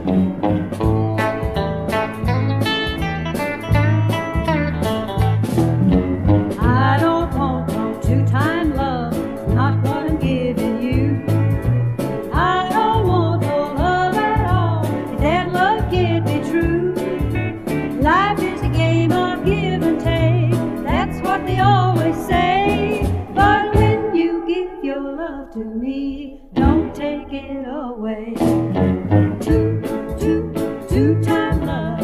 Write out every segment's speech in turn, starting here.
I don't want no two-time love, not what I'm giving you. I don't want no love at all, if that love can't be true. Life is a game of give and take, that's what they always say. But when you give your love to me, don't take it away. Two-time love,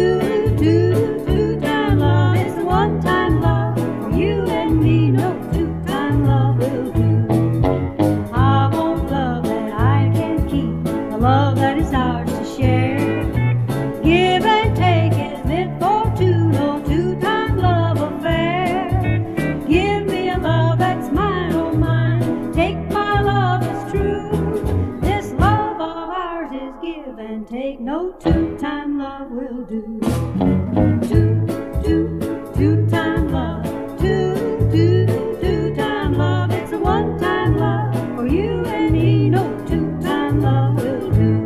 two-time love is the one-time love for you and me. No two-time love will do. I want love that I can keep, a love that is ours to share. Give and take is meant for two, no two-time love affair. Give me a love that's mine, oh mine, take my love as true. This love of ours is give and take, no two-time love will do. Two-time love, two-time love, it's a one-time love for you and me, no two-time love will do.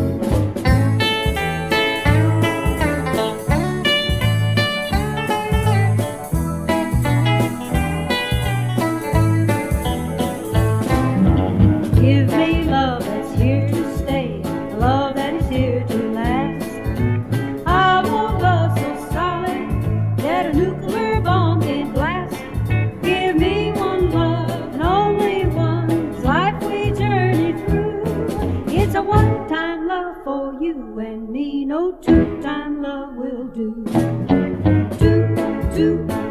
Give me love that's here to stay, a love that is here to last. I want love so solid that a nuclear bomb can blast. Give me one love and only one, this life we journey through. It's a one-time love for you and me, no two-time love will do. Two